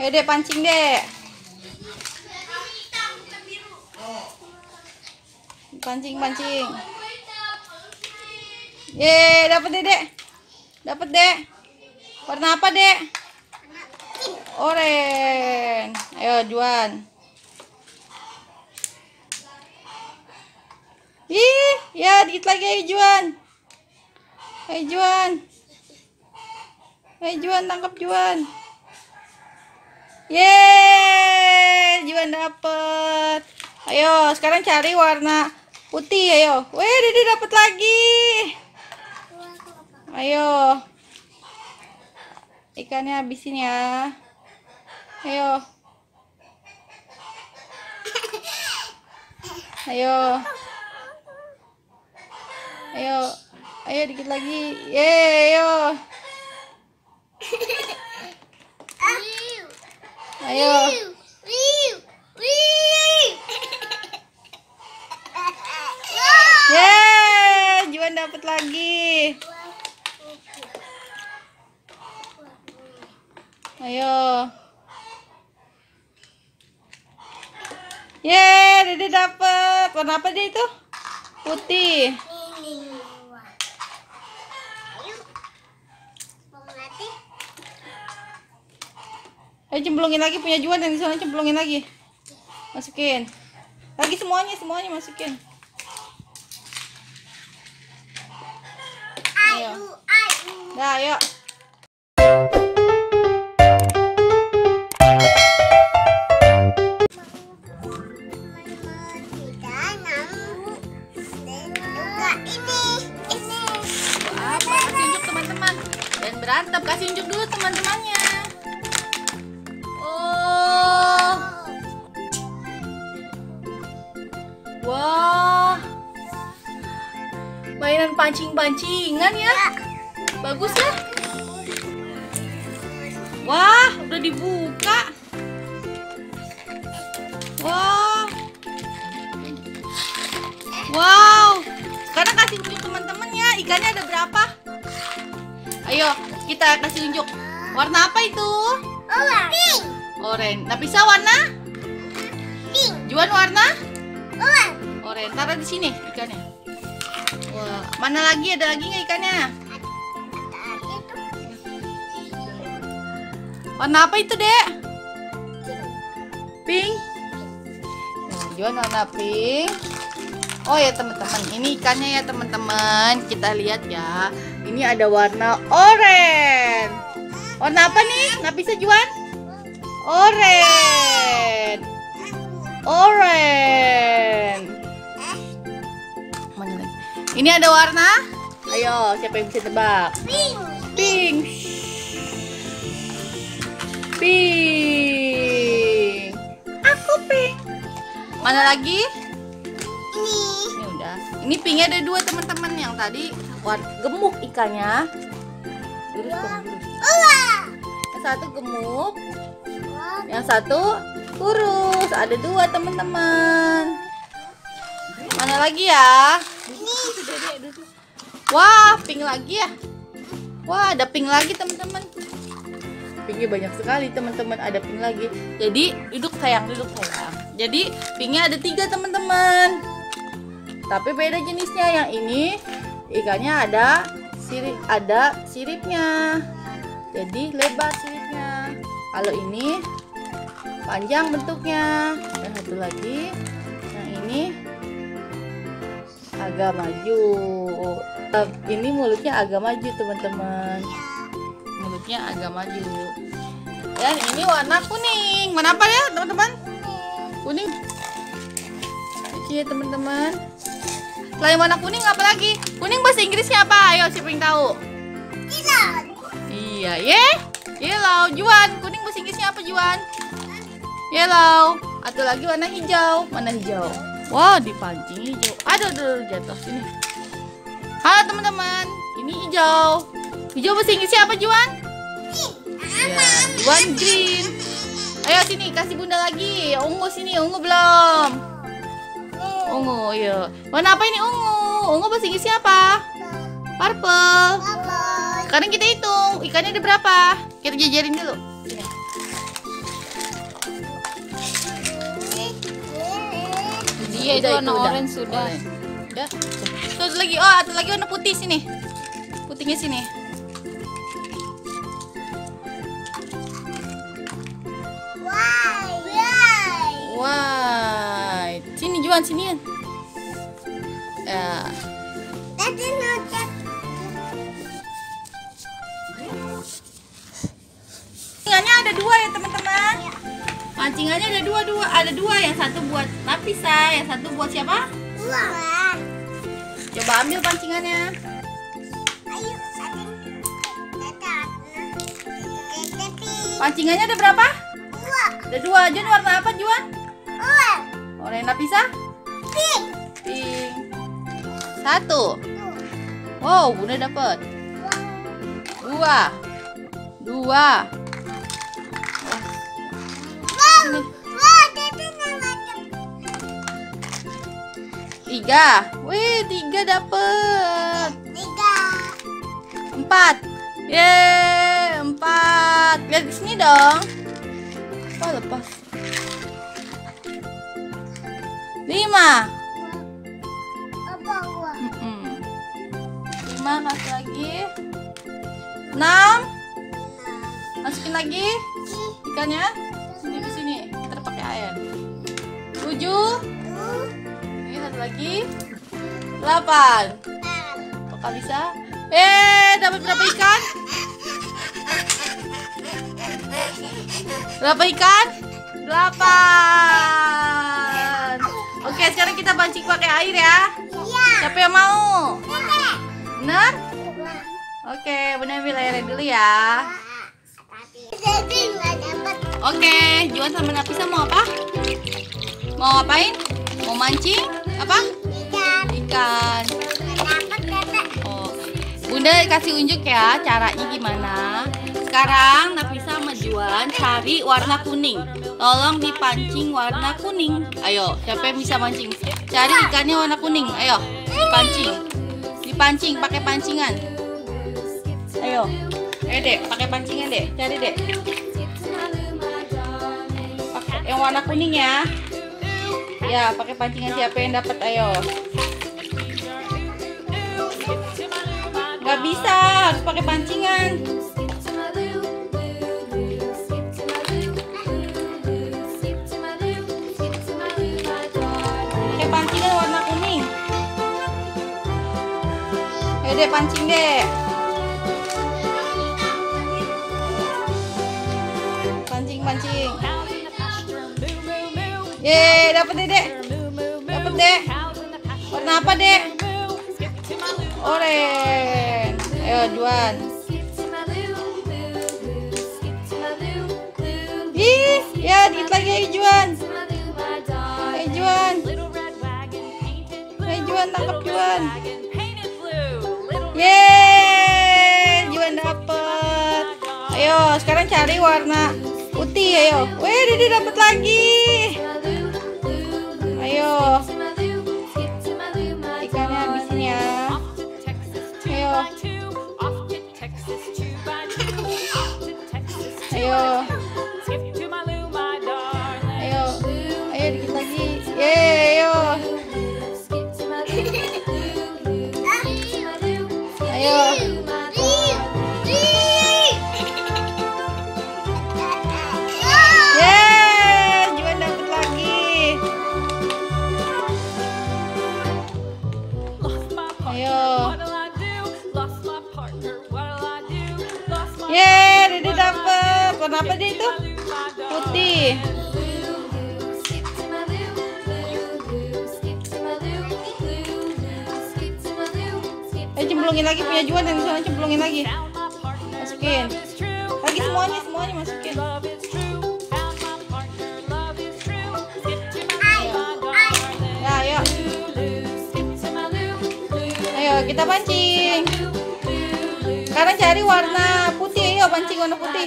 Ayo deh, pancing deh. Pancing. Ye, dapat deh, Dek. Dapat, Dek. Warna apa, Dek? Oranye. Ayo, Juan. Ih, ya dikit lagi, ayo Juan. Ayo Juan, tangkap Juan. Yeay, Juan dapet. Ayo, sekarang cari warna putih, ayo. Wih, Dede dapat lagi. Ayo. Ikannya habisin ya. Ayo. Ayo dikit lagi. Yeay, ayo. Ayo. Yeay, Juan dapat lagi. Ayo. Yeay, Dede dapat. Warna apa dia itu? Putih. Ayo cemplungin lagi punya Juan yang di sana, cemplungin lagi. Masukin. Lagi semuanya masukin. Ayo. Dah, ayo. Berantem, kasih unjuk dulu teman-temannya. Oh, wah, mainan pancing-pancingan ya, bagus ya. Wah, udah dibuka. Wow, sekarang kasih unjuk teman-temannya. Ikannya ada berapa? Ayo, kita kasih unjuk. Warna apa itu? Pink. Oranye. Nafisa warna? Pink. Juan warna? Oranye. Oranye. Taruh di sini ikannya. Wah, mana lagi? Ada lagi nggak ikannya? Warna apa itu, Dek? Pink. Juan warna pink. Oh ya teman-teman, ini ikannya ya teman-teman. Kita lihat ya. Ini ada warna oranye. Warna apa nih? Nafisa Juan? Oranye. Mana lagi? Ini ada warna? Ayo, siapa yang bisa tebak? Pink. Aku pink. Mana lagi? Ini udah. Ini pinknya ada dua teman-teman. Yang tadi gemuk ikannya. Lurus. Yang satu gemuk, yang satu kurus. Ada dua teman-teman. Mana lagi ya? Wah, pink lagi ya. Wah, ada pink lagi teman-teman. Pinknya banyak sekali teman-teman. Ada pink lagi. Jadi duduk sayang. Jadi pinknya ada 3 teman-teman. Tapi beda jenisnya. Yang ini ikannya ada siripnya. Jadi lebar siripnya. Kalau ini panjang bentuknya. Dan satu lagi, yang ini agak maju. Ini mulutnya agak maju teman-teman. Mulutnya agak maju. Dan ini warna kuning. Warna apa ya teman-teman? Kuning. Oke teman-teman. Selain warna kuning apa lagi? Kuning bahasa Inggrisnya apa? Ayo siapa yang tahu? Iya, yellow. Juan, kuning bahasa Inggrisnya apa Juan? Yellow. Atau lagi warna hijau. Mana hijau? Wah, dipancing hijau. Aduh, jatuh sini. Halo teman-teman, ini hijau. Hijau bahasa Inggrisnya apa Juan? Ya, Juan green. Ayo sini, kasih bunda lagi. Ungu sini, ungu belum. Ungu, ya. Warna apa ini ungu? Ungu bahasa Inggrisnya apa? Purple. Sekarang kita hitung, ikannya ada berapa? Kita jajarin dulu. Sini. Iya, itu warna orange sudah. Udah. Terus lagi, oh ada lagi warna putih sini. Putihnya sini. White. Sini Juan, sinian. Ya. Pancingannya ada dua ya teman-teman. Pancingannya ada dua. Yang satu buat Nafisa, yang satu buat siapa? Coba ambil pancingannya. Pancingannya ada berapa? Ada dua. Juan warna apa Juan? Warna Nafisa? Pink. Satu. Wow, Bunda dapat. Dua. Tiga. Wih, 3 dapet. 4. Yeay, 4. Lihat di sini dong. Oh, lepas. 5. 5, kasih lagi. 6. Masukin lagi ikannya. Di sini. Kita pakai air. 7. Ini satu lagi. 8. Apakah bisa? Dapat berapa ikan? Berapa ikan? 8. Oke, sekarang kita pancing pakai air ya. Siapa yang mau? Benar? Oke, Bunda ambil airnya dulu ya. Oke, Juan sama Nafisa mau apa? Mau ngapain? Mau mancing? Apa? Ikan. Oh, Bunda kasih unjuk ya caranya gimana. Sekarang Nafisa sama Juan cari warna kuning. Tolong dipancing warna kuning. Ayo, siapa yang bisa mancing? Cari ikannya warna kuning. Ayo, dipancing. Dipancing pakai pancingan. Ayo. Dek, pakai pancingan, Dek. Cari, Dek. Pakai yang warna kuning ya. Ya, pakai pancingan. Siapa yang dapat? Ayo. Nggak bisa, harus pakai pancingan. Pakai pancingan warna kuning. Ayo, Dek, pancing, Dek. Pancing. Yeay, dapat Dek. Dapat Dek. Warna apa Dek? Orange. Ayo Juan. Ih, ya dikit lagi ayo Juan. Ayo Juan. Ayo Juan, tangkap Juan. Yeay, Juan dapat. Ayo, sekarang cari warna putih, ayo. Wih, Dede dapat lagi. Ayo. Ikannya habisin ya. Ayo. Ayo. Ayo. Ayo dikit lagi. Yeay, ayo. Ayo. Yeay, Dede dapet. Warna apa dia itu? Putih. Ayo cemplungin lagi punya Juan dan sana cemplungin lagi. Masukin. Lagi semuanya masukin. Ya, ayo. Ayo kita pancing. Sekarang cari warna putih, ayo pancing warna putih.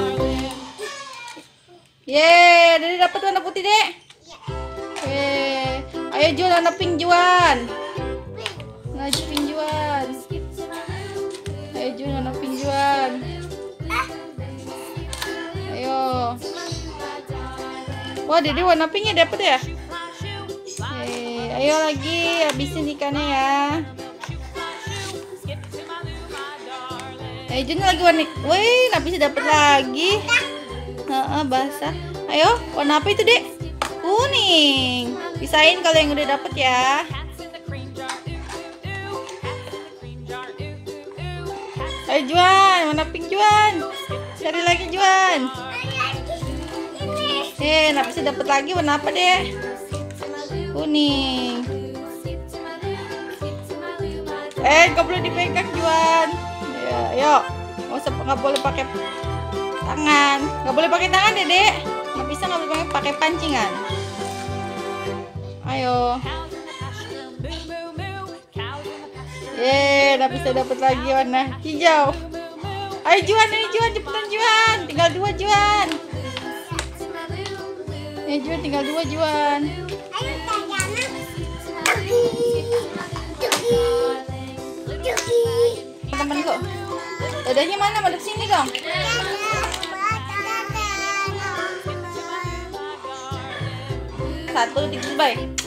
Yeay, Dede dapat warna putih, Dek. Ayo Juan, warna pink Juan. Warna pink Juan. Ayo Juan, warna pink Juan. Ayo. Wah, Dede warna pinknya dapat ya? Ayo lagi, habisin ikannya ya. Jun lagi warna. Wih, nggak bisa dapet lagi. Basah. Ayo, warna apa itu, Dek? Kuning. Pisahin kalau yang udah dapet ya. Ayo Juan, warna pink Juan. Cari lagi Juan. Nggak bisa dapet lagi, warna apa, Dek? Kuning. Nggak boleh dipegang Juan. Ya, yuk. Nggak boleh pakai tangan. Nggak boleh pakai tangan ya, Dek. Nggak boleh pakai pancingan. Ayo. Nggak bisa dapet lagi warna hijau. Ayo Juan, ini Juan, cepetan Juan. Tinggal 2 Juan. Juan tinggal 2 Juan. Temanku, dadanya mana? Madep sini dong. 1, 3, bye.